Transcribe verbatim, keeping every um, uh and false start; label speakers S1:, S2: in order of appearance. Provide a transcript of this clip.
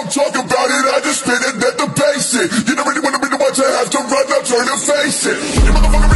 S1: talk about it, I just spit it, let the bass it. You don't really wanna be the one to have to run up, turn and face it. You motherfucker